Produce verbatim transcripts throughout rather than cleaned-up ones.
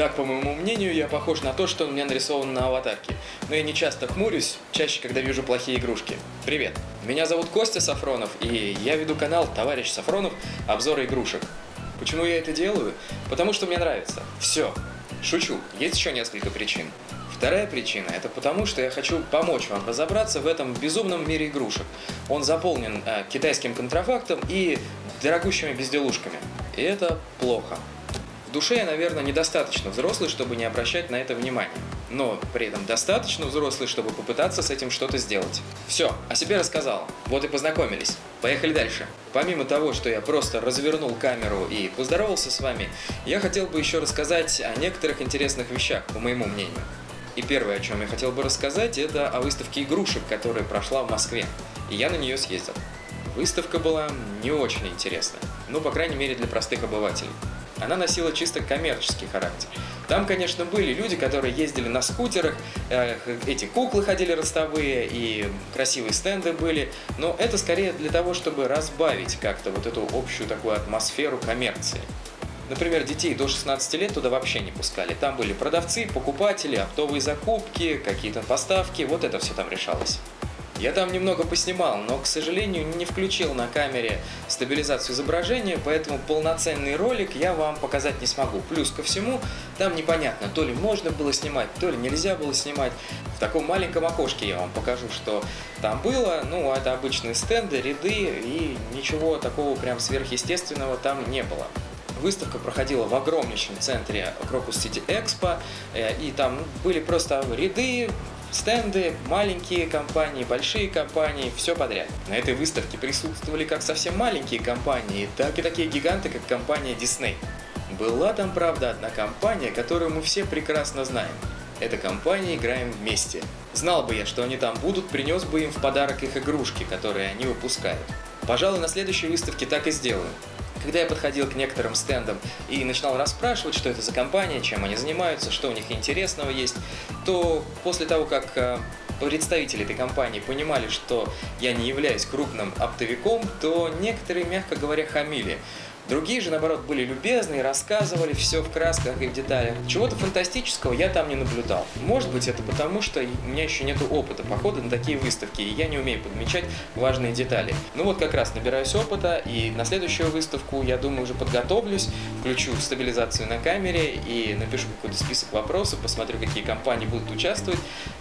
Так, по моему мнению, я похож на то, что у меня нарисовано на аватарке. Но я не часто хмурюсь, чаще, когда вижу плохие игрушки. Привет, меня зовут Костя Сафронов, и я веду канал «Товарищ Сафронов. Обзоры игрушек». Почему я это делаю? Потому что мне нравится. Все. Шучу, есть еще несколько причин. Вторая причина – это потому, что я хочу помочь вам разобраться в этом безумном мире игрушек. Он заполнен э, китайским контрафактом и дорогущими безделушками. И это плохо. В душе я, наверное, недостаточно взрослый, чтобы не обращать на это внимания. Но при этом достаточно взрослый, чтобы попытаться с этим что-то сделать. Все, о себе рассказал. Вот и познакомились. Поехали дальше. Помимо того, что я просто развернул камеру и поздоровался с вами, я хотел бы еще рассказать о некоторых интересных вещах, по моему мнению. И первое, о чем я хотел бы рассказать, это о выставке игрушек, которая прошла в Москве. И я на нее съездил. Выставка была не очень интересная. Ну, по крайней мере, для простых обывателей. Она носила чисто коммерческий характер. Там, конечно, были люди, которые ездили на скутерах, э, эти куклы ходили ростовые, и красивые стенды были. Но это скорее для того, чтобы разбавить как-то вот эту общую такую атмосферу коммерции. Например, детей до шестнадцати лет туда вообще не пускали. Там были продавцы, покупатели, оптовые закупки, какие-то поставки, вот это все там решалось. Я там немного поснимал, но, к сожалению, не включил на камере стабилизацию изображения, поэтому полноценный ролик я вам показать не смогу. Плюс ко всему, там непонятно, то ли можно было снимать, то ли нельзя было снимать. В таком маленьком окошке я вам покажу, что там было. Ну, это обычные стенды, ряды, и ничего такого прям сверхъестественного там не было. Выставка проходила в огромнейшем центре Крокус Сити Экспо, и там были просто ряды, стенды, маленькие компании, большие компании, все подряд. На этой выставке присутствовали как совсем маленькие компании, так и такие гиганты, как компания Disney. Была там, правда, одна компания, которую мы все прекрасно знаем. Эта компания «Играем вместе». Знал бы я, что они там будут, принес бы им в подарок их игрушки, которые они выпускают. Пожалуй, на следующей выставке так и сделаю. Когда я подходил к некоторым стендам и начинал расспрашивать, что это за компания, чем они занимаются, что у них интересного есть, то после того, как представители этой компании понимали, что я не являюсь крупным оптовиком, то некоторые, мягко говоря, хамили. Другие же, наоборот, были любезны и рассказывали все в красках и в деталях. Чего-то фантастического я там не наблюдал. Может быть, это потому, что у меня еще нет опыта похода на такие выставки, и я не умею подмечать важные детали. Ну вот как раз набираюсь опыта, и на следующую выставку, я думаю, уже подготовлюсь, включу стабилизацию на камере и напишу какой-то список вопросов, посмотрю, какие компании будут участвовать,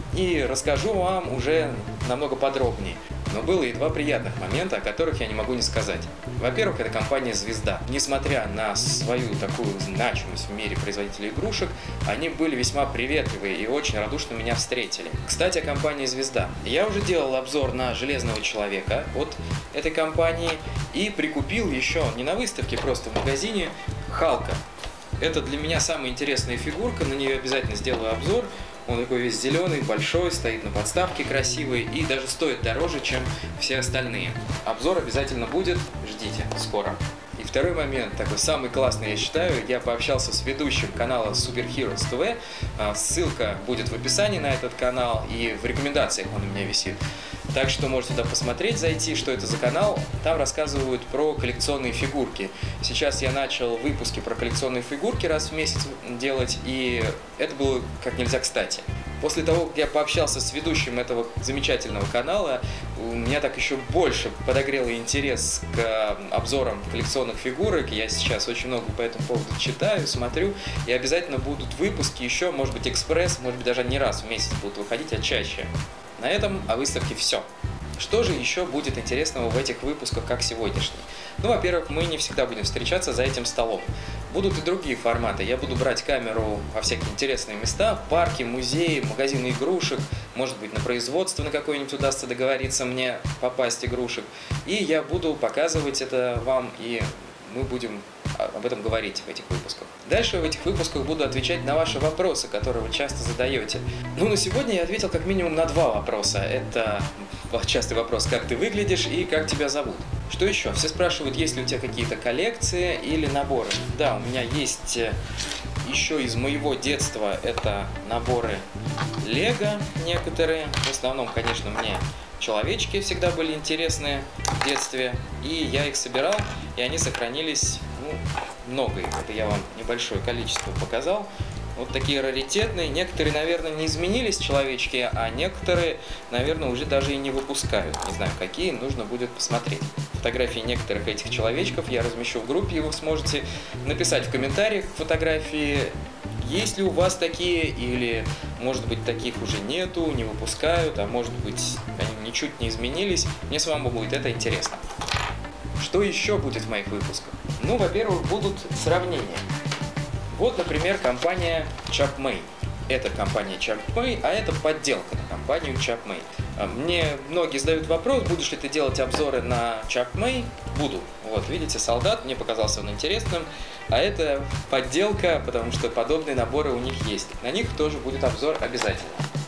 и расскажу вам уже намного подробнее. Но было и два приятных момента, о которых я не могу не сказать. Во-первых, это компания «Звезда». Несмотря на свою такую значимость в мире производителей игрушек, они были весьма приветливые и очень радушно меня встретили. Кстати, о компании «Звезда». Я уже делал обзор на «Железного человека» от этой компании и прикупил еще не на выставке, просто в магазине Халка. Это для меня самая интересная фигурка, на нее обязательно сделаю обзор. Он такой весь зеленый, большой, стоит на подставке красивый и даже стоит дороже, чем все остальные. Обзор обязательно будет, ждите, скоро. И второй момент, такой самый классный, я считаю, я пообщался с ведущим канала Super Heroes ти ви, ссылка будет в описании на этот канал и в рекомендациях он у меня висит. Так что можете туда посмотреть, зайти, что это за канал. Там рассказывают про коллекционные фигурки. Сейчас я начал выпуски про коллекционные фигурки раз в месяц делать, и это было как нельзя кстати. После того, как я пообщался с ведущим этого замечательного канала, у меня так еще больше подогрело интерес к обзорам коллекционных фигурок. Я сейчас очень много по этому поводу читаю, смотрю, и обязательно будут выпуски еще, может быть, экспресс, может быть, даже не раз в месяц будут выходить, а чаще. На этом о выставке все. Что же еще будет интересного в этих выпусках, как сегодняшний? Ну, во-первых, мы не всегда будем встречаться за этим столом. Будут и другие форматы. Я буду брать камеру во всякие интересные места, парки, музеи, магазины игрушек, может быть, на производство на какое-нибудь удастся договориться мне попасть игрушек. И я буду показывать это вам, и мы будем об этом говорить в этих выпусках. Дальше в этих выпусках буду отвечать на ваши вопросы, которые вы часто задаете. Ну, на сегодня я ответил как минимум на два вопроса. Это частый вопрос, как ты выглядишь и как тебя зовут. Что еще? Все спрашивают, есть ли у тебя какие-то коллекции или наборы. Да, у меня есть еще из моего детства это наборы Лего некоторые. В основном, конечно, мне человечки всегда были интересные в детстве. И я их собирал, и они сохранились, ну, много их. Это я вам небольшое количество показал. Вот такие раритетные. Некоторые, наверное, не изменились человечки, а некоторые, наверное, уже даже и не выпускают. Не знаю, какие, нужно будет посмотреть. Фотографии некоторых этих человечков я размещу в группе, и вы сможете написать в комментариях фотографии, есть ли у вас такие, или, может быть, таких уже нету, не выпускают, а может быть, они ничуть не изменились. Мне с вами будет это интересно. Что еще будет в моих выпусках? Ну, во-первых, будут сравнения. Вот, например, компания Chapmay. Это компания Chapmay, а это подделка на компанию Chapmay. Мне многие задают вопрос, будешь ли ты делать обзоры на Chapmay? Буду. Вот, видите, солдат, мне показался он интересным. А это подделка, потому что подобные наборы у них есть. На них тоже будет обзор обязательно.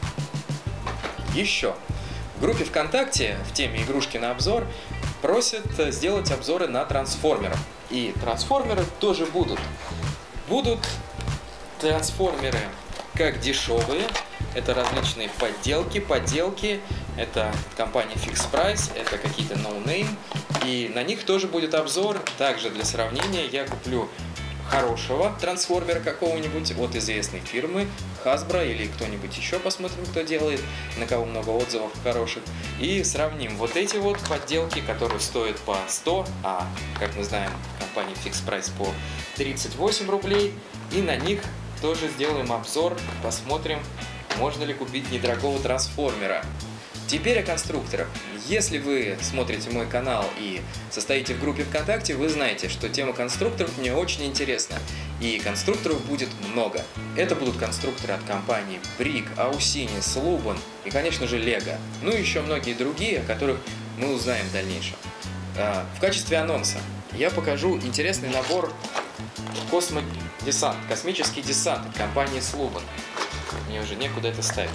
Еще. В группе ВКонтакте в теме «Игрушки на обзор» просят сделать обзоры на трансформеров. И трансформеры тоже будут. Будут трансформеры как дешевые, это различные подделки, подделки, это компания Fix Price, это какие-то no-name, и на них тоже будет обзор. Также для сравнения я куплю хорошего трансформера какого-нибудь от известной фирмы Hasbro или кто-нибудь еще, посмотрим, кто делает, на кого много отзывов хороших, и сравним вот эти вот подделки, которые стоят по сто, а, как мы знаем, компания Fix Price по тридцать восемь рублей, и на них тоже сделаем обзор, посмотрим, можно ли купить недорогого трансформера. Теперь о конструкторах. Если вы смотрите мой канал и состоите в группе ВКонтакте, вы знаете, что тема конструкторов мне очень интересна. И конструкторов будет много. Это будут конструкторы от компаний Brick, Ausini, Sluban и, конечно же, Lego. Ну и еще многие другие, о которых мы узнаем в дальнейшем. В качестве анонса я покажу интересный набор Космодесант, космический десант от компании Sluban. Мне уже некуда это ставить.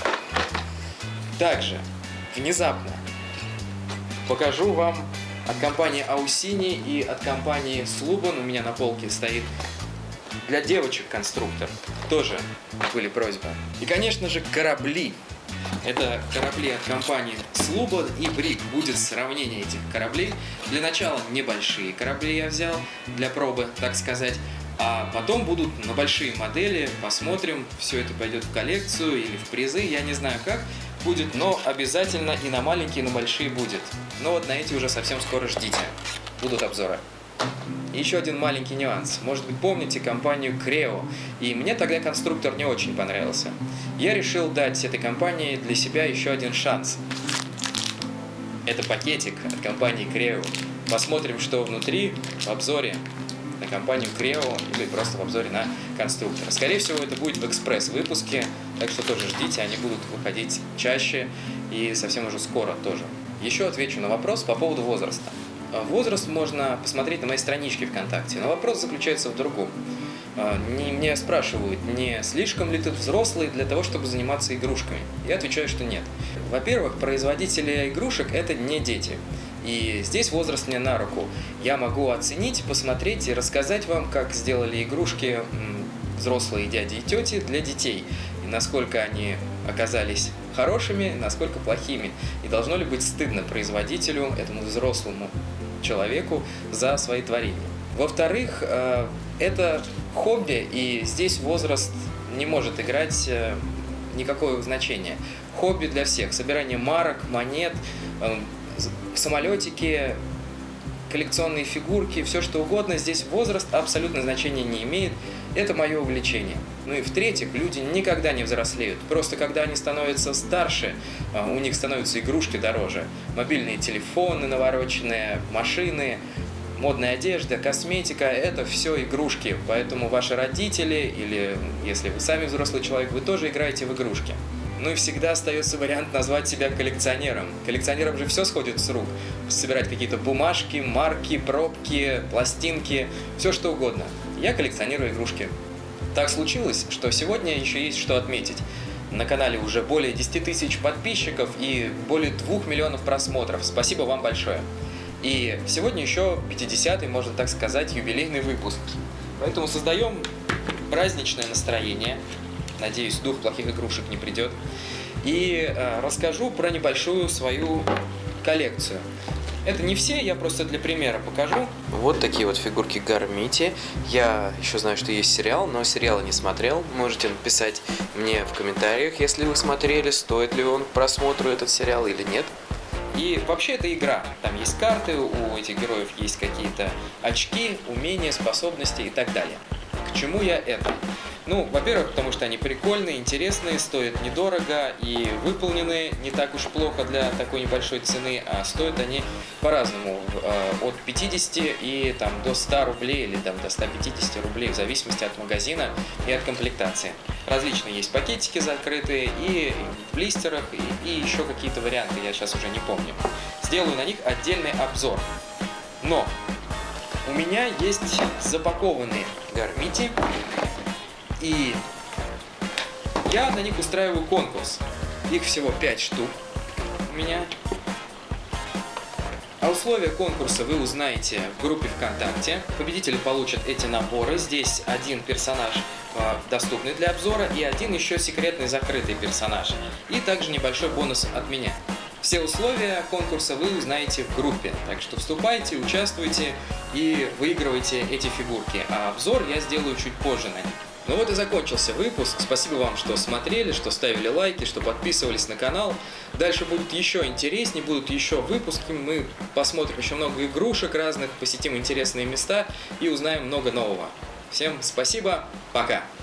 Также внезапно покажу вам от компании Ausini и от компании Sluban. У меня на полке стоит для девочек конструктор. Тоже были просьбы. И, конечно же, корабли. Это корабли от компании Sluban и Brick. Будет сравнение этих кораблей. Для начала небольшие корабли я взял для пробы, так сказать. А потом будут на большие модели. Посмотрим, все это пойдет в коллекцию или в призы. Я не знаю как будет, но обязательно и на маленькие, и на большие будет. Но вот на эти уже совсем скоро ждите. Будут обзоры. И еще один маленький нюанс. Может быть, помните компанию Creo? И мне тогда конструктор не очень понравился. Я решил дать этой компании для себя еще один шанс. Это пакетик от компании Creo. Посмотрим, что внутри в обзоре на компанию Creo или просто в обзоре на конструктор. Скорее всего, это будет в экспресс-выпуске, так что тоже ждите, они будут выходить чаще и совсем уже скоро тоже. Еще отвечу на вопрос по поводу возраста. Возраст можно посмотреть на моей страничке ВКонтакте, но вопрос заключается в другом. Мне спрашивают, не слишком ли ты взрослый для того, чтобы заниматься игрушками? Я отвечаю, что нет. Во-первых, производители игрушек – это не дети. И здесь возраст мне на руку. Я могу оценить, посмотреть и рассказать вам, как сделали игрушки взрослые дяди и тети для детей. И насколько они оказались хорошими, насколько плохими. И должно ли быть стыдно производителю, этому взрослому человеку, за свои творения. Во-вторых, это хобби, и здесь возраст не может играть никакого значения. Хобби для всех. Собирание марок, монет, самолетики, коллекционные фигурки, все что угодно. Здесь возраст абсолютно значения не имеет. Это мое увлечение. Ну и в-третьих, люди никогда не взрослеют. Просто когда они становятся старше, у них становятся игрушки дороже. Мобильные телефоны навороченные, машины, модная одежда, косметика – это все игрушки. Поэтому ваши родители или, если вы сами взрослый человек, вы тоже играете в игрушки. Ну и всегда остается вариант назвать себя коллекционером. Коллекционерам же все сходит с рук. Собирать какие-то бумажки, марки, пробки, пластинки, все что угодно. Я коллекционирую игрушки. Так случилось, что сегодня еще есть что отметить. На канале уже более десяти тысяч подписчиков и более двух миллионов просмотров. Спасибо вам большое. И сегодня еще пятидесятый, можно так сказать, юбилейный выпуск. Поэтому создаем праздничное настроение. Надеюсь, дух плохих игрушек не придет. И э, расскажу про небольшую свою коллекцию. Это не все, я просто для примера покажу. Вот такие вот фигурки Гармити. Я еще знаю, что есть сериал, но сериала не смотрел. Можете написать мне в комментариях, если вы смотрели, стоит ли он к просмотру этот сериал или нет. И вообще это игра. Там есть карты, у этих героев есть какие-то очки, умения, способности и так далее. К чему я это? Ну, во-первых, потому что они прикольные, интересные, стоят недорого и выполнены не так уж плохо для такой небольшой цены, а стоят они по-разному, от пятидесяти и там, до ста рублей или там, до ста пятидесяти рублей, в зависимости от магазина и от комплектации. Различные есть пакетики закрытые и в блистерах, и, и еще какие-то варианты, я сейчас уже не помню. Сделаю на них отдельный обзор. Но у меня есть запакованные Гармити. И я на них устраиваю конкурс. Их всего пять штук у меня. А условия конкурса вы узнаете в группе ВКонтакте. Победители получат эти наборы. Здесь один персонаж доступный для обзора и один еще секретный закрытый персонаж. И также небольшой бонус от меня. Все условия конкурса вы узнаете в группе. Так что вступайте, участвуйте и выигрывайте эти фигурки. А обзор я сделаю чуть позже на них. Ну вот и закончился выпуск. Спасибо вам, что смотрели, что ставили лайки, что подписывались на канал. Дальше будут еще интереснее, будут еще выпуски. Мы посмотрим еще много игрушек разных, посетим интересные места и узнаем много нового. Всем спасибо, пока!